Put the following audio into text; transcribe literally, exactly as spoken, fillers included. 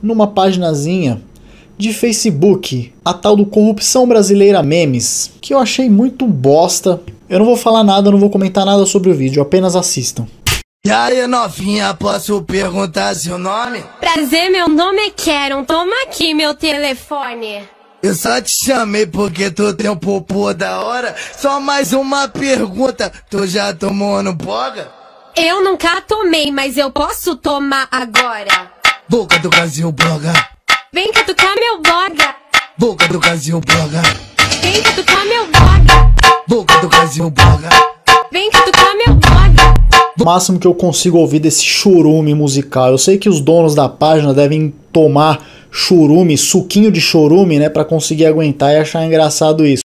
numa paginazinha de Facebook, a tal do Corrupção Brasileira Memes, que eu achei muito bosta. Eu não vou falar nada, não vou comentar nada sobre o vídeo, apenas assistam. E aí, novinha, posso perguntar seu nome? Prazer, meu nome é Karen, toma aqui meu telefone. Eu só te chamei porque tu tem um popô da hora. Só mais uma pergunta, tu já tomou no boga? Eu nunca tomei, mas eu posso tomar agora. Boca do Brasil boga. Vem catucar meu boga. Boca do Brasil boga. Vem catucar meu boga. Boca do Brasil boga. Vem catucar meu boga. O máximo que eu consigo ouvir desse chorume musical. Eu sei que os donos da página devem tomar chorume, suquinho de chorume, né, pra conseguir aguentar e achar engraçado isso.